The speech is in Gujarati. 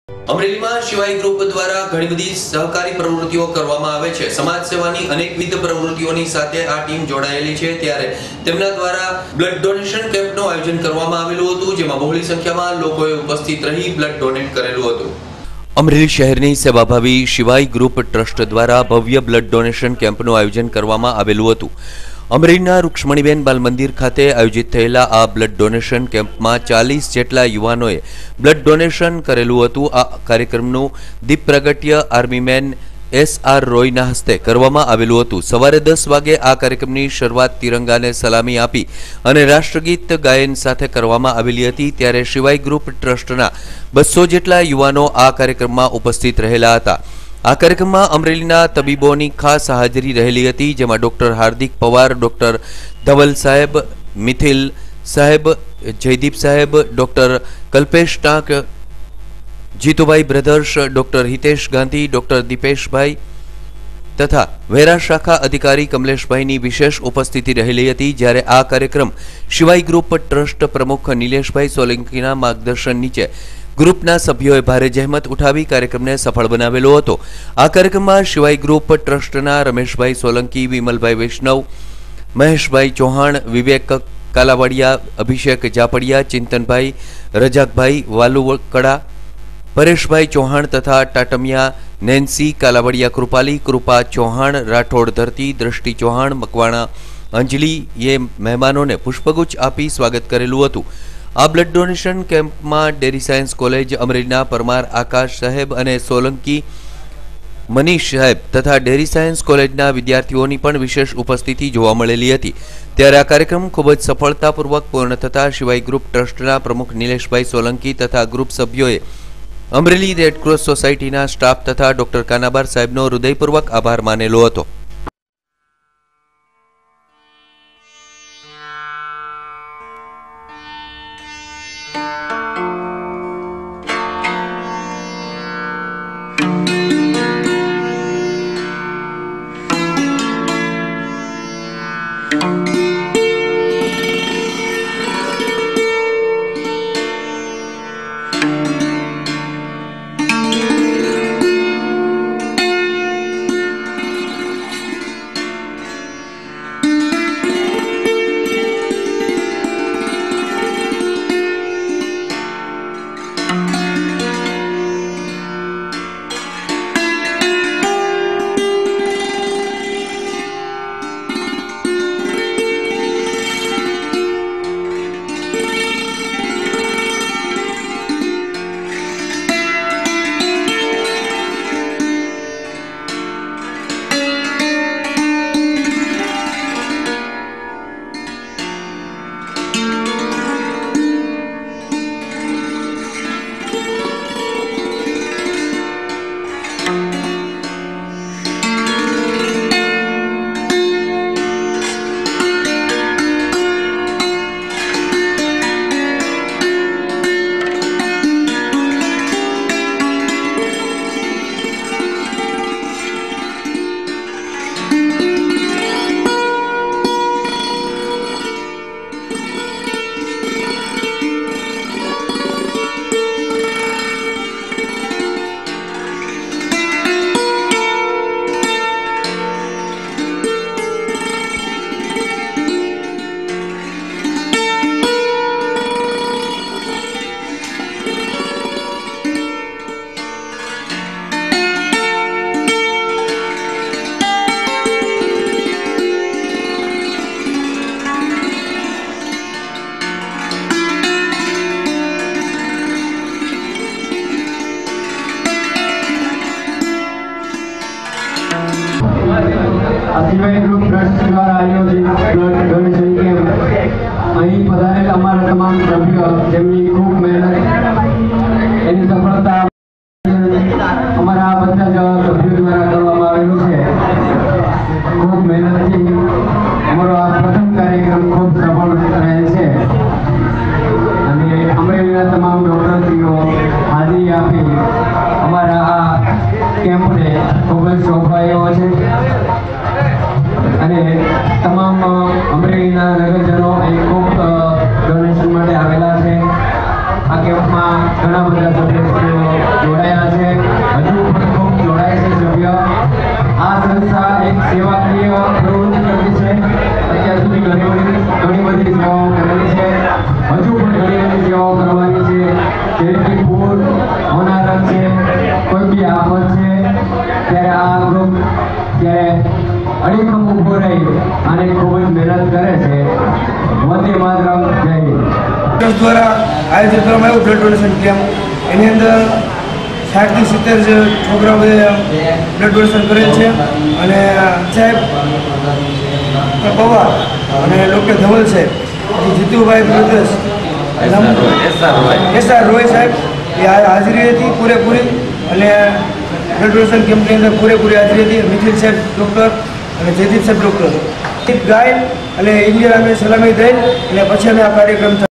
અમરેલીમાં શિવાય ગ્રુપ દ્વારા ઘણી બધી સહકારી પ્રવૃત્તિઓ કરવામાં આવે છે। સમાજ સેવાની અનેકવિધ પ્રવૃત્તિઓની સાથે આ ટીમ જોડાયેલી છે। ત્યારે તેમના દ્વારા બ્લડ ડોનેશન કેમ્પનું આયોજન કરવામાં આવેલું હતું, જેમાં બહોળી સંખ્યામાં લોકોએ ઉપસ્થિત રહી બ્લડ ડોનેટ કરેલું હતું। અમરેલી શહેરની સેવાભાવી શિવાય ગ્રુપ ટ્રસ્ટ દ્વારા ભવ્ય બ્લડ ડોનેશન કેમ્પનું આયોજન કરવામાં આવેલું હતું। અમરેલીના રૂક્ષ્મણીબેન બાલ મંદિર ખાતે આયોજિત થયેલા આ બ્લડ ડોનેશન કેમ્પમાં 40 જેટલા યુવાનોએ બ્લડ ડોનેશન કરેલું હતું। આ કાર્યક્રમનું દીપ પ્રાગટ્ય આર્મીમેન SR રોયના હસ્તે કરવામાં આવેલું હતું। સવારે 10 વાગે આ કાર્યક્રમની શરૂઆત તિરંગાને સલામી આપી અને રાષ્ટ્રગીત ગાયન સાથે કરવામાં આવેલી હતી। ત્યારે શિવાય ગ્રુપ ટ્રસ્ટના 200 જેટલા યુવાનો આ કાર્યક્રમમાં ઉપસ્થિત રહેલા હતા। આ કાર્યક્રમમાં અમરેલીના તબીબોની ખાસ હાજરી રહેલી હતી, જેમાં ડોક્ટર હાર્દિક પવાર, ડોક્ટર ધવલ સાહેબ, મિથિલ સાહેબ, જયદીપ સાહેબ, doctor Kalpesh Tank, Jitubhai brothers, doctor Hitesh Gandhi, doctor Dipeshbhai તથા વેરા શાખા અધિકારી કમલેશભાઈની વિશેષ ઉપસ્થિતિ રહેલી હતી। જ્યારે આ કાર્યક્રમ શિવાય ગ્રુપ ટ્રસ્ટ પ્રમુખ નિલેશભાઈ સોલંકીના માર્ગદર્શન નીચે ગ્રુપના સભ્યોએ ભારે જહેમત ઉઠાવી કાર્યક્રમને સફળ બનાવેલો હતો। આ કાર્યક્રમમાં શિવાય ગ્રુપ ટ્રસ્ટના રમેશભાઈ સોલંકી, વિમલભાઈ વૈષ્ણવ, મહેશભાઈ ચૌહાણ, વિવેક કાલાવાડિયા, અભિષેક જાપડિયા, ચિંતનભાઈ, રજાકભાઈ વાલુકડા, પરેશભાઈ ચૌહાણ તથા ટાટમિયા, નેન્સી કાલાવાડિયા, કૃપા ચૌહાણ, રાઠોડ ધરતી, દ્રષ્ટિ ચૌહાણ, મકવાણા અંજલિએ મહેમાનોને પુષ્પગુચ્છ આપી સ્વાગત કરેલું હતું। આ બ્લડ ડોનેશન કેમ્પમાં ડેરી સાયન્સ કોલેજ અમરેલીના પરમાર આકાશ સાહેબ અને સોલંકી મનીષ સાહેબ તથા ડેરી સાયન્સ કોલેજના વિદ્યાર્થીઓની પણ વિશેષ ઉપસ્થિતિ જોવા મળેલી હતી। ત્યારે આ કાર્યક્રમ ખૂબ જ સફળતાપૂર્વક પૂર્ણ થતા શિવાય ગ્રુપ ટ્રસ્ટના પ્રમુખ નિલેશભાઈ સોલંકી તથા ગ્રુપ સભ્યોએ અમરેલી રેડક્રોસ સોસાયટીના સ્ટાફ તથા ડોક્ટર કાનાબાર સાહેબનો હૃદયપૂર્વક આભાર માનેલો હતો। શિવાય ગ્રુપ ટ્રસ્ટ દ્વારા આયોજિત બ્લડ ડોનેશન કેમ્પ અહીં પધારેલા અમારા તમામ સભ્યો જેમની ખૂબ મહેનત એની સફળતા અમારા બધા જ સભ્યો દ્વારા કરવામાં આવેલું છે। ખૂબ મહેનતથી અમારો આ પ્રથમ કાર્યક્રમ ખૂબ સફળ રહેલ છે અને અમરેલીના તમામ ડોક્ટરશ્રીઓ હાજરી આપી અમારા આ કેમ્પને ખૂબ જ શોભાયો છે અને તમામ અમરેલીના નગરજનો અહીં ખૂબ ડોનેશન માટે આવેલા છે। આ કેમ્પમાં ઘણા બધા સભ્યો જોડાયા અડીખમ ઊભો રહી અને ખૂબ જ મહેનત કરે છે. વંદે માતરમ. જય હિન્દ. ટ્રસ્ટ દ્વારા આયોજિત કરવામાં આવ્યું બ્લડ ડોનેશન કેમ્પ. એની અંદર 60 થી 70 જે છોકરાઓએ બ્લડ ડોનેશન કરેલ છે અને સાહેબ પવાર અને ડૉક્ટર ધવલ સાહેબ, જીતુભાઈ બ્રદર્સ, એસઆર રોય સાહેબ એ હાજરી હતી પૂરેપૂરી અને બ્લડ ડોનેશન કેમ્પની અંદર પૂરેપૂરી હાજરી હતી. મિથિલ સાહેબ ડૉક્ટર અને જયદીપ સાહેબ ડૉક્ટર ગાય અને ઇન્ડિયન આર્મી સલામી દઈ અને પછી અમે આ કાર્યક્રમ